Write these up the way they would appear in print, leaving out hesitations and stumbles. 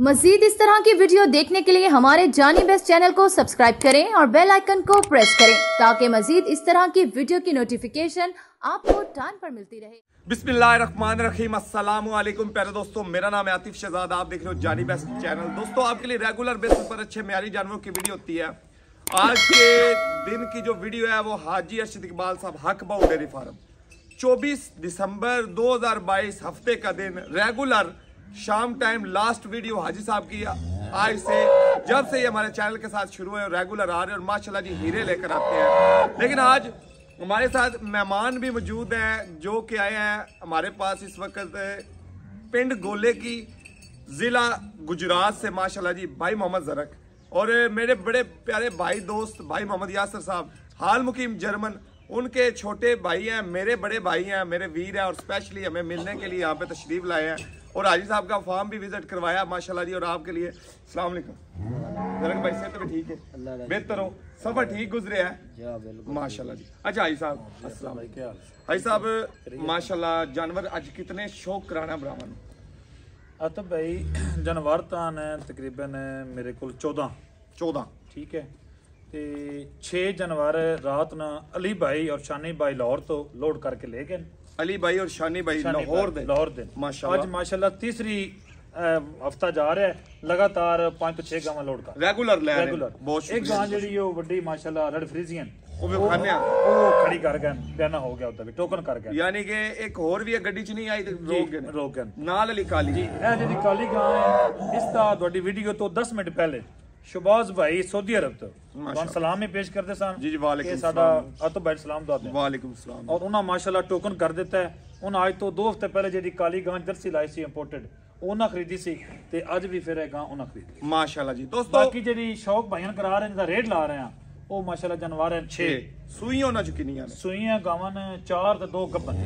मजीद इस तरह की वीडियो देखने के लिए हमारे जानी बेस्ट चैनल को सब्सक्राइब करें और बेल आइकन को प्रेस करें ताकि मजीद इस तरह की वीडियो की नोटिफिकेशन आपको टाइम पर मिलती रहे। बिस्मिल्लाहिर्रहमानिर्रहीम, अस्सलाम वालेकुम प्यारे दोस्तों, मेरा नाम है आतिफ शहजाद, आप देख रहे हो जानी बेस्ट चैनल। दोस्तों, आपके लिए रेगुलर बेसिस पर अच्छे म्यारी जानवरों की वीडियो होती है। आज के दिन की जो वीडियो है वो हाजी अर्शद इकबाल साहब हक बाउ डेयरी फार्म 24 दिसंबर 2022 हफ्ते का दिन रेगुलर शाम टाइम लास्ट वीडियो हाजी साहब की आज से जब से ये हमारे चैनल के साथ शुरू है रेगुलर आ रहे हैं और माशाल्लाह जी हीरे लेकर आते हैं। लेकिन आज हमारे साथ मेहमान भी मौजूद हैं जो कि आए हैं हमारे पास इस वक्त पिंड गोले की जिला गुजरात से माशाल्लाह जी भाई मोहम्मद जरक और मेरे बड़े प्यारे भाई दोस्त भाई मोहम्मद यासर साहब हाल मुकीम जर्मन, उनके छोटे भाई हैं, मेरे बड़े भाई हैं, मेरे वीर हैं और स्पेशली हमें मिलने के लिए यहाँ पे तशरीफ लाए हैं और हाजी साहब का फार्म भी विजिट करवाया माशाल्लाह जी। और आपके लिए अस्सलाम वालेकुम जरक भाई, से तो ठीक है, बेहतर हो, सफर ठीक गुजरे है माशाल्लाह जी। अच्छा हाजी साहब अस्सलाम वालेकुम। हाजी साहब माशाल्लाह जानवर आज कितने शौक कराना ब्राह्मण तो भाई जानवर तो ने तकरीबन मेरे को 14 ठीक है। ते 6 जानवर रात ना अली भाई और शानी भाई लाहौर तो लोड करके ले गए। अली भाई और शानी भाई लाहौर दे माशाल्लाह। आज माशाल्लाह तीसरी हफ्ता जा रहा है, लगातार 5 तो 6 गावां लोड कर रेगुलर एक गां जेडी ओ वड्डी माशाल्लाह रेड फ्रीजियन वो खड़ी कर गए, देना हो गया उधर भी टोकन कर गए, यानी कि एक और भी गड्डी च नहीं आई तो रोक गए नाल अली काली जी। ए जेडी काली गां है इसदा ਤੁਹਾਡੀ वीडियो तो 10 मिनट पहले शहबाज भाई सऊदी अरब तो सलाम ही पेश करते सन जी वालेकुम सलाम अतो भाई सलाम दो वालेकुम सलाम और उन्होंने माशाल्लाह टोकन कर देता है। उन्हें आज तो 2 हफ्ते पहले जेडी काली गां जर्सी लाई सी इंपोर्टेड उन्हें खरीदी सी ते आज भी फिर गां उन्हें खरीदी माशाल्लाह जी। दोस्तों बाकी जेडी शौक भाईयां करा रहे हैं जिसका रेट ला रहे हैं वो माशाल्लाह जानवर है 6 सूइयां ना चुकीनियां ने सूइयां गावां ने 4 ते 2 गब्बन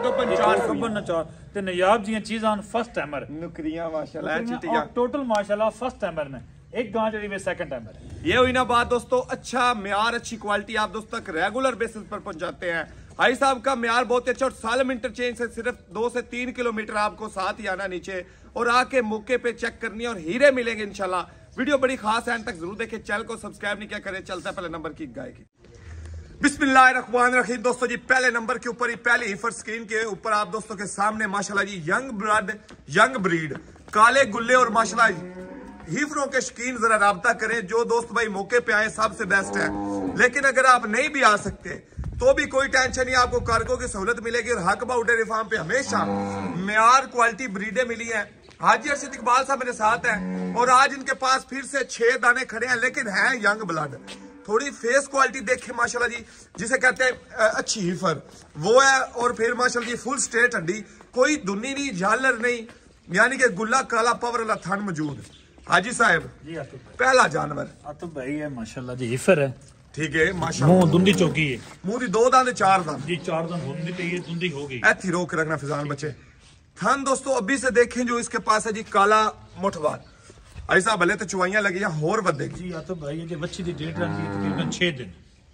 4 गब्बन 4 ते नयाब जी चीजां फर्स्ट टाइमर नुकरियां माशाल्लाह चिटियां टोटल माशाल्लाह फर्स्ट टाइमर ने एक गां जो सेकंड टाइमर है। ये हुई ना बात दोस्तों, अच्छा म्यार अच्छी क्वालिटी आप दोस्तों तक रेगुलर बेसिस पर पहुंचाते हैं। हाई साहब का म्यार बहुत अच्छा और सालम इंटरचेंज से सिर्फ 2 से 3 किलोमीटर आपको साथ ही आना नीचे और आके मौके पे चेक करनी है और हीरे मिलेंगे इंशाल्लाह। वीडियो बड़ी खास है, तक जरूर देखें, चैनल को सब्सक्राइब नहीं क्या करे। चलता है पहले नंबर की गाय की। बिस्मिल्लाहिर्रहमानिर्रहीम। दोस्तों जी पहले नंबर के ऊपर ही पहली हिफर स्क्रीन के ऊपर आप दोस्तों के सामने माशाल्लाह जी यंग ब्लड यंग ब्रीड काले गुल्ले और माशाल्लाह हीफरों के शकीन जरा राब्ता करें। जो दोस्त भाई मौके पे आए सबसे बेस्ट है, लेकिन अगर आप नहीं भी आ सकते तो भी कोई टेंशन नहीं, आपको कार्गो की सहूलत मिलेगी और हक बाउ डेयरी फार्म पे हमेशा म्यार क्वालिटी ब्रीडें मिली हैं। हाजी अर्शद इकबाल साहब मेरे साथ हैं और आज इनके पास फिर से 6 दाने खड़े हैं, लेकिन हैं यंग ब्लड। थोड़ी फेस क्वालिटी देखे माशाल्लाह जी, जिसे कहते हैं अच्छी हीफर वो है और फिर माशाल्लाह जी फुल स्ट्रेट हड्डी, कोई धुन्नी नहीं झालर नहीं, यानी कि गुल्ला काला पावर वाला थन मौजूद। हाजी साहब जी पहला जानवर तो भाई है माशाल्लाह जी हीफर है, ठीक है माशाल्लाह। मुंह दुंदी चौकी है, मुंह दी 2 दांत 4 दांत जी 4 दांत होंदी पे ये दुंदी हो गई। ऐथी रोक रखना फिजान बच्चे। थन दोस्तों अभी से देखें जो इसके पास है जी काला मुठवार। ऐसा भले तो चुवाइयां लगी या होर बदेगी जी। तो भाई ये बच्ची दी डेट रहती है तकरीबन 6 दिन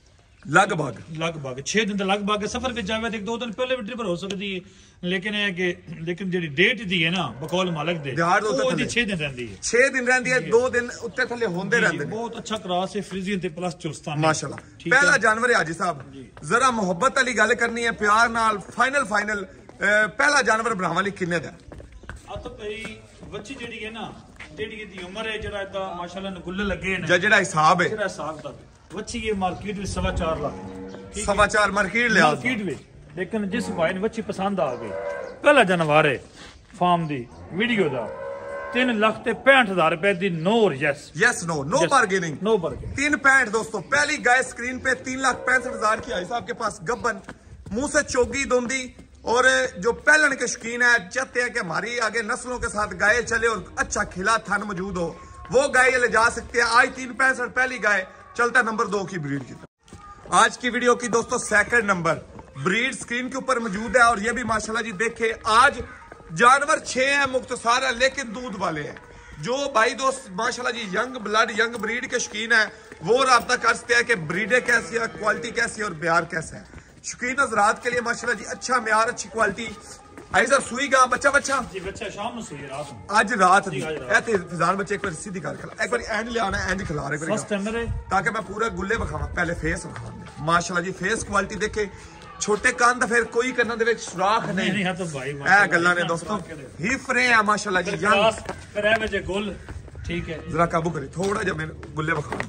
लगभग 6 दिन लगभग सफर पे जावे 1-2 दिन पहले भी ट्रिपर हो सकती है, लेकिन है कि लेकिन जेडी डेट दी है ना बकौल मालिक दे वो दी 6 दिन रहती है। 6 दिन रहती है, 2 दिन उत्ते थले होंदे रहंदे। बहुत अच्छा क्रॉस है फ्रीजियन ते प्लस चुलस्तान माशाल्लाह। पहला जानवर है हाजी साहब, जरा मोहब्बत वाली गल करनी है प्यार नाल। फाइनल पहला जानवर भरावां लई किन्ने दा तो भाई बच्ची जेडी है ना जेडी दी उम्र है जरा दा माशाल्लाह गुल्ले लगे ने जेड़ा हिसाब है जेड़ा हिसाब दा बच्ची ये मार्केट में 4.5 लाख 4.5 मार्केट में, लेकिन जिस भाई ने बच्ची पसंद आ गई पहला जानवर है फार्म दी वीडियो दा 3,65,000 रुपए दी नो बार्गेनिंग 365। दोस्तों पहली गाय स्क्रीन पे 3,65,000 की है साहब के पास गब्बन, मुंह से चोगी दोंदी और जो पहलन के शौकीन है चाहते हैं कि हमारी आगे नस्लों के साथ गाय चले और अच्छा खिला थन मौजूद हो, वो गाय ले जा सकते हैं। आज 365 पहली गाय। चलता नंबर 2 की ब्रीड की तरफ। आज की वीडियो की दोस्तों सेकंड नंबर ब्रीड स्क्रीन के ऊपर मौजूद है और ये भी माशाल्लाह जी देखे आज जानवर 6 हैं मुख्तसार है लेकिन दूध वाले हैं। जो भाई दोस्त माशाल्लाह जी यंग ब्लड यंग ब्रीड के शौकीन है वो राब्ता कर सकते हैं कि ब्रीडें कैसी है, क्वालिटी कैसी है और ब्यार कैसा है। शौकीन हजरात के लिए माशाल्लाह जी अच्छा म्यार अच्छी क्वालिटी आई साहब सुई गा बच्चा जी बच्चा शाम ਨੂੰ ਸੂਈ ਰਾਤ ਨੂੰ ਅੱਜ ਰਾਤ ਦੀ ਇਹ ਤੇ ਫਿਜ਼ਾਨ ਬੱਚੇ ਇੱਕ ਵਾਰ ਸਿੱਧੀ ਕਰ ਖਲਾ ਇੱਕ ਵਾਰੀ ਐਂਡ ਲਿਆਣਾ ਐਂਡ ਖਿਲਾ ਰਹੇ ਫਸਟ ਟਾਈਮ ਮੇਰੇ ਤਾਂ ਕਿ ਮੈਂ ਪੂਰਾ ਗੁੱਲੇ ਵਿਖਾਵਾਂ ਪਹਿਲੇ ਫੇਸ ਵਿਖਾਵਾਂ ਮਾਸ਼ਾਅੱਲਾ ਜੀ ਫੇਸ ਕੁਆਲਿਟੀ ਦੇਖੇ ਛੋਟੇ ਕੰਨ ਫਿਰ ਕੋਈ ਕੰਨਾਂ ਦੇ ਵਿੱਚ ਸੁਰਾਖ ਨਹੀਂ ਹਾਂ ਤਾਂ ਭਾਈ ਇਹ ਗੱਲਾਂ ਨੇ ਦੋਸਤੋ ਹੀ ਫਰੇ ਆ ਮਾਸ਼ਾਅੱਲਾ ਜੀ ਯੰਗ ਫਿਰ ਐਵੇਂ ਜੇ ਗੁੱਲ ਠੀਕ ਹੈ ਜ਼ਰਾ ਕਾਬੂ ਕਰੀ ਥੋੜਾ ਜਿਹਾ ਮੈਨੂੰ ਗੁੱਲੇ ਵਿਖਾ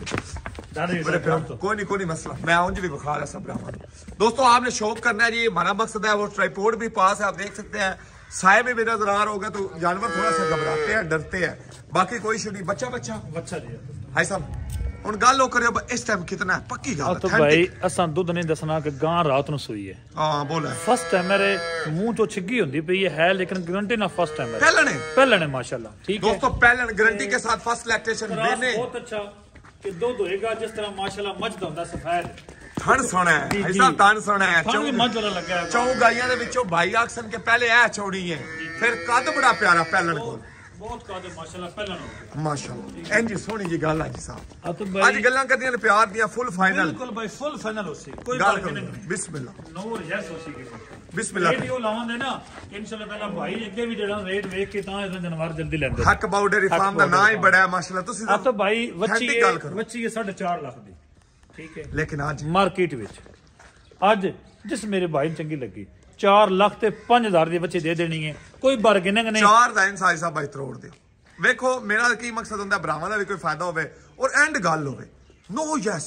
दे कोई नहीं मसला मैं उंज भी बुखा रहा सब रहा दोस्तों आपने शौक करना है जी हमारा मकसद है वो ट्राइपॉड भी पास है आप देख सकते हैं साय में भी नजर आ रहा होगा तो जानवर थोड़ा सा घबराते हैं डरते हैं बाकी कोई इशू नहीं बच्चा जी हाय साहब ਹੁਣ ਗੱਲ ਉਹ ਕਰਿਓ ਇਸ ਟਾਈਮ ਕਿੰਨਾ ਹੈ ਪੱਕੀ ਗੱਲ ਤਾਂ ਭਾਈ ਅਸਾਂ ਦੁੱਧ ਨਹੀਂ ਦੱਸਣਾ ਕਿ ਗਾਂ ਰਾਤ ਨੂੰ ਸੂਈ ਹੈ ਹਾਂ ਬੋਲ ਫਸਟ ਟਾਈਮ ਮੇਰੇ ਮੂੰਹ ਤੋਂ ਛਿੱਗੀ ਹੁੰਦੀ ਪਈ ਹੈ ਲੇਕਿਨ ਗਾਰੰਟੀ ਨਾਲ ਫਸਟ ਟਾइम पहलने माशाल्लाह ठीक है दोस्तों पहलन गारंटी के साथ फर्स्ट लैक्टेशन देने बहुत अच्छा कि दूध होएगा जिस तरह माशाल्लाह मझ ਦਾ ਹੁੰਦਾ ਸਫੈਦ ਥਣ ਸੋਹਣਾ ਹੈ ਐਸਾ ਤਨ ਸੋਹਣਾ ਹੈ ਚੌ ਮੱਝ ਵਾਲਾ ਲੱਗਾ ਹੈ ਚੌ ਗਾਈਆਂ ਦੇ ਵਿੱਚੋਂ ਭਾਈ ਆਖਸਨ ਕੇ ਪਹਿਲੇ ਇਹ ਚੌੜੀ ਹੈ ਫਿਰ ਕੱਦ ਬੜਾ ਪਿਆਰਾ ਪਹਿਲਣ ਕੋਲ ਬਹੁਤ ਕਾਦੇ ਮਾਸ਼ਾਅੱਲਾ ਪਹਿਲਾਂ ਨੂੰ ਮਾਸ਼ਾਅੱਲਾ ਇੰਜੀ ਸੋਹਣੀ ਜੀ ਗੱਲ ਆ ਜੀ ਸਾਹਿਬ ਅੱਜ ਗੱਲਾਂ ਕਰਦੀਆਂ ਨੇ ਪਿਆਰ ਦੀਆਂ ਫੁੱਲ ਫਾਈਨਲ ਬਿਲਕੁਲ ਭਾਈ ਫੁੱਲ ਫਾਈਨਲ ਹੋਸੀ ਕੋਈ ਗੱਲ ਨਹੀਂ ਬਿਸਮਿਲ੍ਲਾ ਨੂਰ ਯੈਸ ਹੋਸੀ ਕੀ ਬਿਸਮਿਲ੍ਲਾ ਵੀਡੀਓ ਲਾਵਾਂਦੇ ਨਾ ਇਨਸ਼ਾਅੱਲਾ ਪਹਿਲਾਂ ਭਾਈ ਅੱਗੇ ਵੀ ਜਿਹੜਾ ਰੇਟ ਵੇਖ ਕੇ ਤਾਂ ਇਹਦਾ ਜਨਵਰ ਜਲਦੀ ਲੈਂਦੇ ਹੱਕ ਬਾਊਡਰ ਫਾਰਮ ਦਾ ਨਾਂ ਹੀ ਬੜਾ ਹੈ ਮਾਸ਼ਾਅੱਲਾ ਤੁਸੀਂ ਆ ਤਾਂ ਭਾਈ ਵੱਚੀ ਹੈ 4.5 ਲੱਖ ਦੀ ਠੀਕ ਹੈ ਲੇਕਿਨ ਅੱਜ ਮਾਰਕੀਟ ਵਿੱਚ ਅੱਜ ਜਿਸ ਮੇਰੇ ਭਾਈ ਨੂੰ ਚੰਗੀ ਲੱਗੀ 4 ਲੱਖ ਤੇ 5000 ਦੇ ਬੱਚੇ ਦੇ ਦੇਣੀ ਹੈ ਕੋਈ ਬਾਰਗੇਨਿੰਗ ਨਹੀਂ 4 ਦਾ ਇਨਸਾਈ ਸਾਹਿਬ ਭਾਈ ਤਰੋੜ ਦਿਓ ਵੇਖੋ ਮੇਰਾ ਕੀ ਮਕਸਦ ਹੁੰਦਾ ਭਰਾਵਾਂ ਦਾ ਵੀ ਕੋਈ ਫਾਇਦਾ ਹੋਵੇ ਔਰ ਐਂਡ ਗੱਲ ਹੋਵੇ नो यस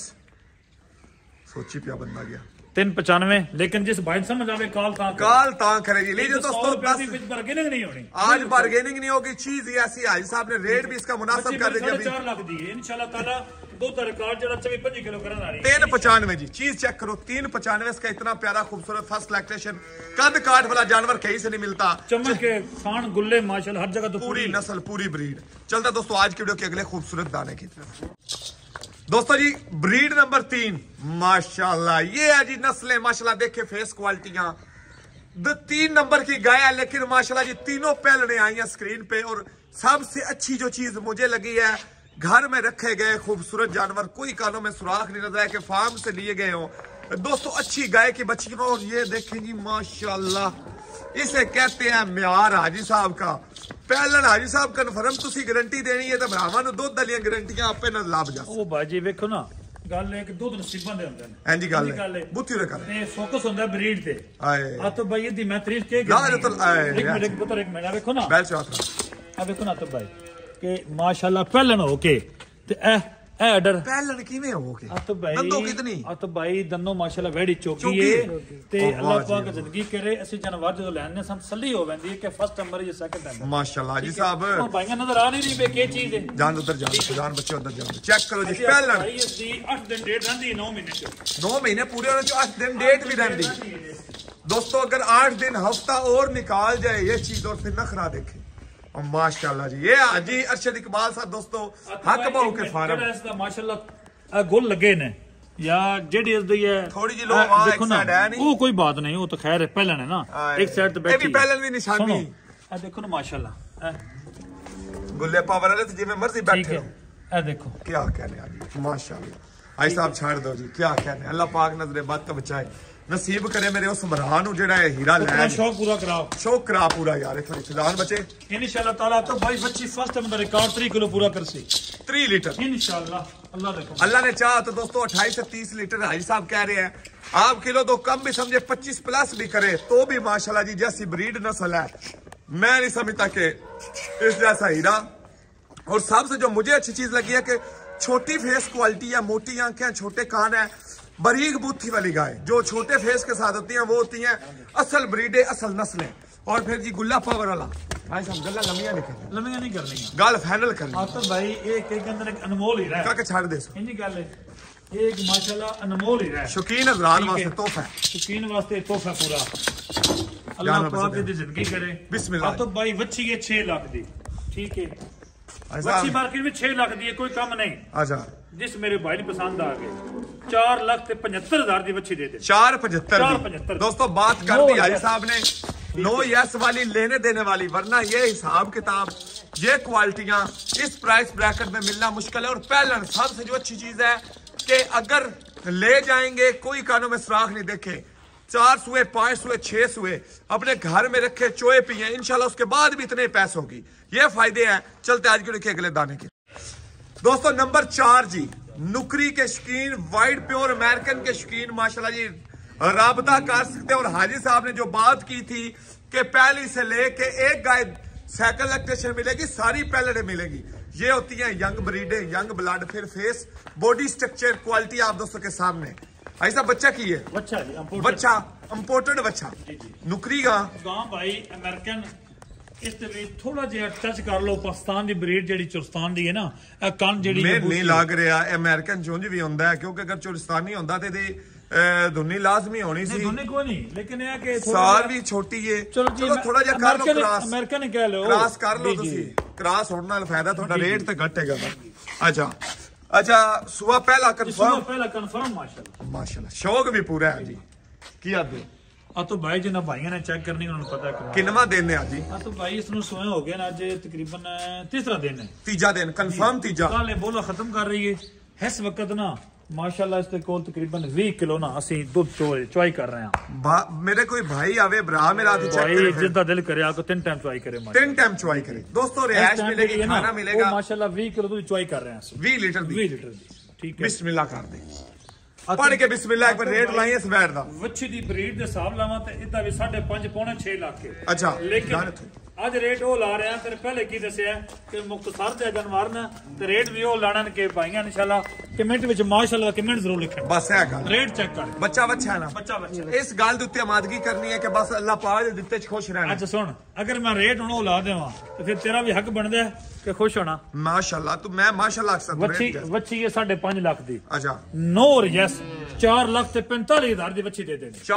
सोची पिया बंदा गया 395 लेकिन जिस भाई समझ आवे काल तां करेगी लीजिए दोस्तों बार्गेनिंग नहीं होनी आज बार्गेनिंग नहीं होगी चीज ही ऐसी हाजी साहब ने रेट भी इसका मुनासिब कर दिया 4 लाख दी है इंशाल्लाह ताला दो रिकॉर्ड जरा 24-25 किलो करन आ रही 395 जी चीज चेक करो 395 इसका इतना प्यारा खूबसूरत फर्स्ट लैक्टेशन कद काट वाला जानवर कहीं से नहीं मिलता चमक के खान गुल्ले माशाल्लाह हर जगह तो पूरी नस्ल पूरी ब्रीड चलता दोस्तों आज की वीडियो के अगले खूबसूरत दाने की तरफ दोस्तों जी ब्रीड नंबर 3 माशाल्लाह ये है जी नस्लें माशाल्लाह देखे फेस क्वालिटियां 3 नंबर की गाय है लेकिन माशाल्लाह जी तीनों पहलने आई हैं स्क्रीन पे और सबसे अच्छी जो चीज मुझे लगी है घर में रखे गए खूबसूरत जानवर कोई कानों में सुराख नहीं नजर आया कि फार्म से लिए गए हो दोस्तों अच्छी गाय की बच्ची और ये देखें जी माशाल्लाह इसे कहते हैं म्यार हाजी साहब का ਪਹਿਲਣ ਹਾਜੀ ਸਾਹਿਬ ਕਨਫਰਮ ਤੁਸੀਂ ਗਾਰੰਟੀ ਦੇਣੀ ਹੈ ਤਾਂ ਭਰਾਵਾਂ ਨੂੰ ਦੁੱਧ ਵਾਲੀਆਂ ਗਾਰੰਟੀਆਂ ਆਪੇ ਨਾਲ ਲੱਭ ਜਾ ਉਹ ਬਾਜੀ ਵੇਖੋ ਨਾ ਗੱਲ ਹੈ ਕਿ ਦੁੱਧ ਨਸੀਬਾਂ ਦੇ ਹੁੰਦੇ ਨੇ ਹਾਂਜੀ ਗੱਲ ਹੈ ਬੁੱਤੀ ਦੇ ਕਰ ਤੇ ਫੋਕਸ ਹੁੰਦਾ ਬਰੀਡ ਤੇ ਆਏ ਆ ਤਾਂ ਬਾਈ ਦੀ ਮੈਂ ਤਾਰੀਫ ਕੇ ਇੱਕ ਮਿੰਟ ਵੇਖੋ ਨਾ ਬੈਲ ਚਾਟ ਆ ਵੇਖੋ ਨਾ ਤਾਂ ਬਾਈ ਕਿ ਮਾਸ਼ਾਅੱਲਾ ਪਹਿਲਣ ਹੋ ਕੇ ਤੇ ਇਹ ਆਰਡਰ ਪਹਿਲਣ ਕਿਵੇਂ ਹੋ ਕੇ ਦੰਦੋ ਕਿਤਨੀ ਆ ਤਾਂ ਬਾਈ ਦੰਨੋ ਮਾਸ਼ਾਅੱਲਾ ਵੈੜੀ ਚੋਕੀ ਹੈ ਤੇ ਅੱਲਾਹ ਪਾਕ ਜ਼ਿੰਦਗੀ ਕਰੇ ਅਸੀਂ ਜਾਨਵਰ ਜਦੋਂ ਲੈਣੇ ਸਭ ਸੱਲੀ ਹੋ ਵੰਦੀ ਹੈ ਕਿ ਫਸਟ ਨੰਬਰ ਜਾਂ ਸੈਕੰਡ ਨੰਬਰ ਮਾਸ਼ਾਅੱਲਾ ਜੀ ਸਾਹਿਬ ਉਹ ਭਾਈਆਂ ਨਜ਼ਰ ਆ ਨਹੀਂ ਰਹੀ ਬੇ ਕੀ ਚੀਜ਼ ਹੈ ਜਾਨ ਉਧਰ ਜਾਨ ਬੱਚੇ ਉਧਰ ਜਾਨ ਚੈੱਕ ਕਰੋ ਜੀ ਪਹਿਲਣ ਭਾਈ ਇਸ ਦੀ 8 ਦਿਨ ਡੇਟ ਰਹਿੰਦੀ 9 ਮਹੀਨੇ ਚ 9 ਮਹੀਨੇ ਪੂਰੇ ਉਹਨਾਂ ਚ 8 ਦਿਨ ਡੇਟ भी रहती दोस्तों अगर 8 दिन हफ्ता और निकाल जाए ये चीज और फिर नखरा देखे माशाल्लाह जी ये हाजी अरशद इकबाल साहब दोस्तों हक बाहू के फार्म इसका माशाल्लाह गुल लगे ने या जेडी इस दी है थोड़ी जी लो वहां एक साइड है नहीं वो कोई बात नहीं वो तो खैर है पहले है ना एक साइड पे बैठी ये भी पहले भी निशानी आ देखो ना माशाल्लाह गुल्ले पावर वाले तो जिਵੇਂ मर्जी बैठे हो आ देखो क्या कहने यार माशाल्लाह भाई साहब छोड़ दो जी क्या कहने अल्लाह पाक नजरे बद तो बचाए नसीब करे मेरे उस भरा नु जेड़ा है हीरा ले शौक पूरा कराओ शौक करा पूरा यार थोड़ी फिजान बचे इंशाल्लाह ताला तो भाई बच्ची फर्स्ट टाइम दा रिकॉर्ड 3 किलो पूरा करसी 3 लीटर इंशाल्लाह अल्लाह ने चाहा तो दोस्तों 28 से 30 लीटर हाजी साहब कह रहे हैं आप किलो तो कम भी समझे 25 प्लस भी करे तो भी माशाल्लाह जी जैसी ब्रीड नस्ल है मैं नहीं समझता कि इस जैसा हीरा और सबसे जो मुझे अच्छी चीज लगी है कि छोटी फेस क्वालिटी है मोटी आंखें छोटे कान है बारीक बूथी वाली गाय जो छोटे फेस के साथ होती हैं वो होती हैं असल ब्रीडे असल नस्लें और फिर जी गुल्ला पावर वाला भाई साहब गल्ला लंबियां नहीं करनी गल फाइनल करनी तो भाई एक के अंदर एक अनमोल ही रहा है छाड़ दे इनकी गल है एक माशाल्लाह अनमोल ही रहा शौकीन हज़रात वास्ते तोहफा शौकीन वास्ते तोहफा पूरा अल्लाह पाक दी जिंदगी करे बिस्मिल्लाह तो भाई वच्छी है 6 लाख दी ठीक है वच्छी मार्केट में 6 लाख दी है कोई कम नहीं अच्छा जिस मेरे भाई ने पसंद आ गए 4 लाख ते 75,000 दी बच्ची दे दे 475 दोस्तों बात कर दी हाजी साहब ने नो यस वाली लेने देने वाली वरना ये हिसाब किताब ये क्वालिटियां इस प्राइस ब्रैकेट में मिलना मुश्किल है और पहलन सबसे जो अच्छी चीज है कि अगर ले जाएंगे कोई कानों में सुराख नहीं देखे 4 सुए 5 सुए 6 सुए अपने घर में रखे, चोए पिए, इंशाल्लाह उसके बाद भी इतने पैसों की ये फायदे हैं। चलते आज के अगले दाने के दोस्तों। नंबर 4 जी, नुकरी के शौकीन, वाइट प्योर अमेरिकन के शौकीन माशाल्लाह जी राबता कर सकते हैं। और हाजी साहब ने जो बात की थी कि पहली से लेके एक गाय साइकिल लैक्टेशन मिलेगी, सारी पैलेट मिलेगी। ये होती है यंग ब्रीड, यंग ब्लड, फिर फेस, बॉडी स्ट्रक्चर, क्वालिटी आप दोस्तों के सामने। ऐसा बच्चा की है, बच्चा इंपोर्टेड बच्चा नुकरी गां भाई अमेरिकन। इस ते थोड़ा जिहा टच कर लो पाकिस्तान दी ब्रीड जेडी चुरस्तान दी है ना, कन जेडी नहीं लग रहा अमेरिकन चुंझ भी होंदा है, क्योंकि अगर चुरस्तानी होंदा ते धुनी लाजमी होनी सी। धुनी कोई नहीं, लेकिन यह कि सार भी छोटी है। चलो थोड़ा जिहा कर लो क्रॉस, अमेरिकन ही कह लो, क्रॉस कर लो तुसी। क्रॉस होने नाल फायदा थोड़ा रेट ते घटेगा। अच्छा अच्छा, सुबह पहला कंफर्म माशाल्लाह, शौक भी पूरा है जी। की आदे तो भाई जिन्ना भाइयों ने चेक करनी उन्होंने पता है किन्नवा दिन है जी। तो भाई इसनु सोया हो गया ना, आज तकरीबन तीसरा दिन है, तीजा दिन कंफर्म तीजा। कल बोला खत्म कर रही है इस वक्त ना माशाल्लाह। इसके कोल तकरीबन 20 किलो ना असि दूध चुवाई कर रहे हैं। मेरे कोई भाई आवे भरा मेरा तो चेक करे, जिसदा दिल करे आको 3 टाइम चुवाई करे, 3 टाइम चुवाई करे दोस्तों। रिहाइश मिलेगी, खाना मिलेगा माशाल्लाह। 20 किलो दूध चुवाई कर रहे हैं, 20 लीटर दी। ठीक है, बिस्मिल्लाह कर दे, पढ़ के बिस्मिल्लाह। एक बार रेट लाइए इस बैट दा। वच्छी दी ब्रीड दे हिसाब लावां ते इदा भी 5.5 पौने 6 लाख के। अच्छा, लेकिन आज रेट वो ला रहे हैं, तेरे पहले की दसिया कि मुख्तसर दे जानवर ने ते रेट भी वो लाना के भाईयां इंशाल्लाह कमेंट विच माशाल्लाह कमेंट जरूर लिखना। बस है गल, रेट चेक कर। बच्चा बच्चा है ना, बच्चा इस गल दे उत्ते आमादगी करनी है कि बस अल्लाह पाक दे दित्ते च खुश रहना। अच्छा सुन, अगर मैं रेट हुण ला देवां तो फिर तेरा भी हक बनदा है कि खुश होना। माशाल्लाह तू मैं माशाल्लाह अक्सर वच्छी ये 5.5 लाख दी। अच्छा, नो यस 4 लाख ते 45,000 दी वच्छी दे देनी।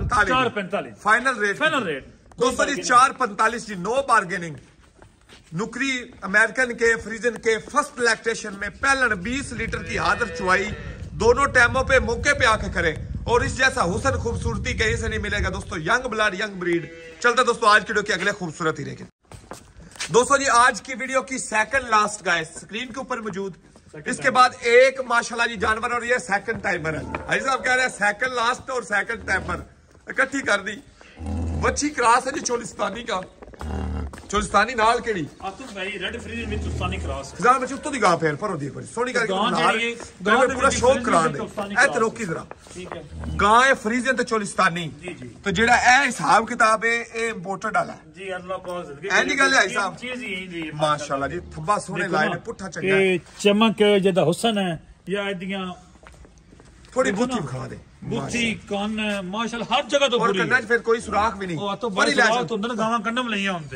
4.45 फाइनल रेट दोस्तों जी। 4.45 जी, नो बार्गेनिंग। नुकरी अमेरिकन के फ्रीजन के फर्स्ट लैक्टेशन में पहलन 20 लीटर की हाजिर चुवाई, दोनों टाइमों पे मौके पे आके करें। और इस जैसा हुसन खूबसूरती कहीं से नहीं मिलेगा दोस्तों। Young blood, young breed. चलता दोस्तों आज की वीडियो के अगले खूबसूरत ही रहेंगे दोस्तों जी। आज की वीडियो की सेकंड लास्ट गाय स्क्रीन के ऊपर मौजूद, इसके बाद एक माशाल्लाह जी जानवर, और ये सेकंड टाइमर है। भाई साहब कह रहे हैं सेकंड लास्ट और सेकंड टाइमर इकट्ठी कर दी। वच्छी क्रॉस है जी चोलिस्तानी का, चोलिस्तानी नाल केड़ी आतु भाई रेड फ्रीज में चोलिस्तानी क्रॉस जरा बच्चे उत्तो दी गां फेर भरो दी बड़ी सोहनी करके गां पूरा शौक करा दे। ए ते रोकी जरा, ठीक है। गां है फ्रीजन ते चोलिस्तानी जी जी। तो जेड़ा ए हिसाब किताब है ए इंपोर्टेड वाला जी। अल्लाह पाक जिंदगी एंडी गल है हिसाब चीज ही जी माशाल्लाह जी। थब्बा सोने लाए ने, पुट्ठा चंगा ये चमक जेदा हुसन है या एदियां थोड़ी बूथी खा दे, बूथी कान माशाल्लाह हर जगह तो और पूरी कन्ना फिर कोई सुराख भी नहीं। ओ तो बड़ी लाज तो अंदर गावां कंडम लईयां हुंदे।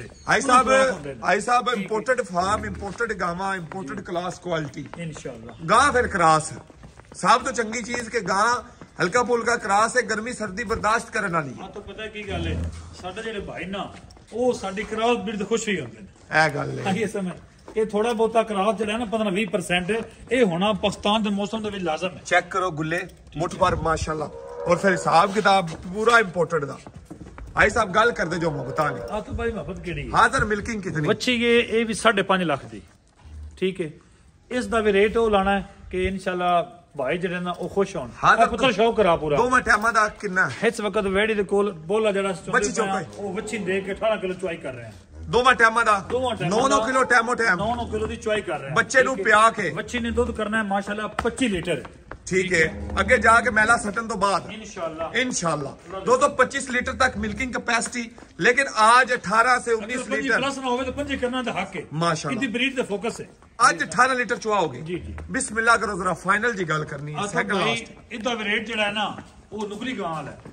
आई साहब इंपोर्टेड फार्म, इंपोर्टेड गावां, इंपोर्टेड क्लास क्वालिटी इंशाल्लाह। गां फिर क्रॉस सब तो चंगी चीज के गां हल्का फुल्का क्रॉस है, गर्मी सर्दी बर्दाश्त करने वाली। हां तो पता की गल है, साडे जेडे भाई ना ओ साडी क्रॉस ब्रीड ते खुश ही होंदे ने। ए गल है ये समझ ये थोड़ा बहुता क्रॉस जेड़ा ना 15-20% ये होना पाकिस्तान दे मौसम दे विच लाजम है। चेक करो गुल्ले मुठ पर माशाल्लाह, और फिर हिसाब किताब पूरा इंपोर्टेड दा। आई साहब गल करदे जो मोहब्बतां ने। आ तो भाई मोहब्बत केड़ी है। हाजिर मिल्किंग कितनी बच्ची ये भी 5.5 लाख दी, ठीक है। इस दा भी रेट वो लाना है कि इंशाल्लाह भाई जेड़े ना वो खुश होन। हां पुत्र शौक करा पूरा। दो टाइम दा कितना इस वक्त वेड़ी दे कोल बोला जेड़ा बच्ची चौकाई वो बच्ची दे के 18 किलो चुवाई कर रहे हैं। दो टाइम दा 9 किलो टाइमो टाइम 9 किलो दी चुवाई कर रहे हैं। बच्चे नु प्या के बच्ची ने दूध करना है माशाल्लाह 25 लीटर, ठीक है। अगे जाके मेला सटन तो बाद इंशाल्लाह 225 लीटर तक मिल्किंग कैपेसिटी, लेकिन आज 18 से 19 लीटर प्लस ना होवे तो 5 करना दा हक है माशाल्लाह। इदी ब्रीड दे फोकस है। आज 18 लीटर चुवाओगे जी जी। बिस्मिल्लाह करो जरा, फाइनल जी गल करनी है। सेकंड लास्ट इदा रेट जेड़ा है ना वो नुकरी गाल है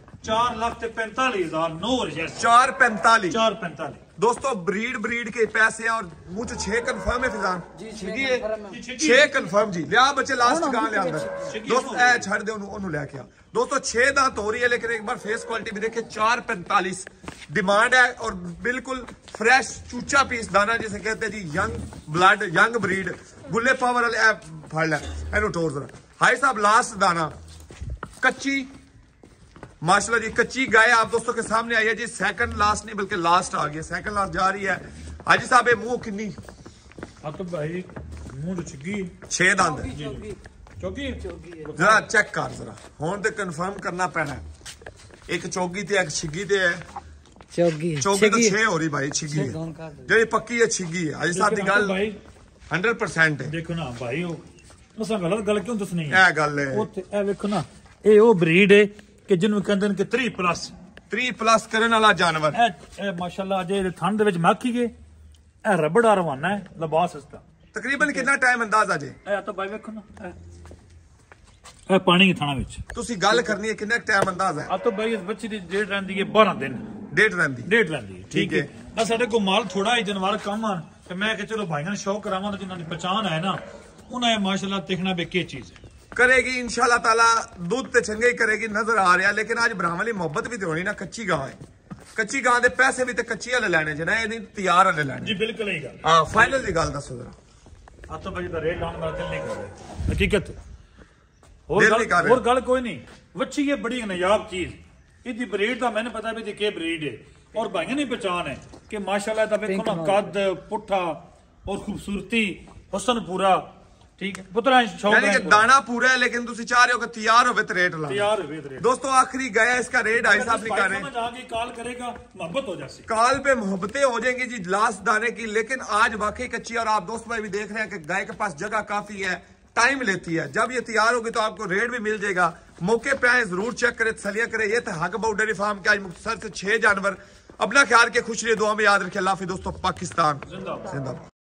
4,45,000 नो रिजल्ट 4.45 दोस्तों। ब्रीड के पैसे और मुझ 6 कंफर्म है फिजान जी, 6 कंफर्म जी। लिया बच्चे लास्ट गां ले अंदर दोस्त ए छड़ दे ओनु लेके आ दोस्तों। 6 दांत हो रही है, लेकिन एक बार फेस क्वालिटी भी देखे 4.45 डिमांड है, और बिल्कुल फ्रेश चूचा पीस दाना जिसे कहते हैं जी। यंग ब्लड, यंग ब्रीड, गुल्ले पावर वाले फड़ लै एनु टोर जरा। हाई साहब लास्ट दाना कच्ची माशाल्लाह जी, कच्ची गाय आप दोस्तों के सामने आई है जी। सेकंड लास्ट नहीं बल्कि लास्ट आ गया, सेकंड लास्ट जा रही है। हाजी साहब ये मुंह किन्नी तो भाई मुंह चिगी 6 दांत चौकी जरा चेक कर जरा, हुण ते कंफर्म करना पैना है। एक चौकी ते एक छिगी ते है चौकी तो 6 हो रही भाई छिगी जी पक्की है छिगी है अज साथ दी गल 100% है देखो ना भाई वो गलत गल क्यों दसनी है गल है ओथे ए देखो ना ये वो ब्रीड है कि जिन्हों कहते हैं कि 3+ करने वाला जानवर ए माशाल्लाह जे ठंड दे विच मक्खी गए ए रबड़ा रवाना है लिबास इसका तकरीबन कितना टाइम अंदाजा जे ए तो भाई देखो ना ए पानी के थाना विच तुसी गल करनी है कितना टाइम अंदाजा है आ तो भाई इस बच्ची दी डेट रहंदी है 12 दिन डेट रहंदी है ठीक है आ साडे को माल थोड़ा ही जानवर कम आ ते मैं कि चलो भाईयां ने शौक करावां जिन्हां दी पहचान है ना उन्हें माशाल्लाह देखना बे के चीज है करेगी इंशाल्लाह ताला दूध ते चंगे ही करेगी नजर आ रहा लेकिन आज ब्राह्मण वाली मोहब्बत भी तो होनी ना कच्ची गां है कच्ची गां दे पैसे भी ते कच्ची वाले लेने च ना ये नहीं तैयार वाले लेने जी बिल्कुल ही गल हां फाइनल दी गल दसो जरा आ तो भाई दा रेट लाने वाला दिल नहीं कर रहे हकीकत और गल कोई नहीं वच्छी ये बड़ी नायाब चीज इदी ब्रीड दा मैंने पता भी के ब्रीड है और भाइयों ने पहचान है कि माशाल्लाह दा देखो ना कद पुठा और खूबसूरती हुस्न पूरा ठीक है पुत्रा शौक यानी कि दाना पूरा है लेकिन तुसी चाह रहे हो कि तैयार हो तो रेट ला तैयार हो रेट दोस्तों आखिरी गया इसका रेट आई साहब नहीं कर रहे समझ आ गई कॉल करेगा मोहब्बत हो जाएगी कॉल पे मोहब्बतें हो जाएंगी जी लास्ट दाने की लेकिन आज वाकई कच्ची और आप दोस्त भाई भी देख रहे हैं कि गाय के पास जगह काफी है टाइम लेती है जब ये तैयार होगी तो आपको रेट भी मिल जाएगा मौके पे आए जरूर चेक करे तसलियां करे ये था हक अबाउट डेयरी फार्म के आज मुख्तसर से 6 जानवर अपना ख्याल के खुश रहिए दुआ में याद रखिए अल्लाह हाफिज़ दोस्तों पाकिस्तान जिंदाबाद।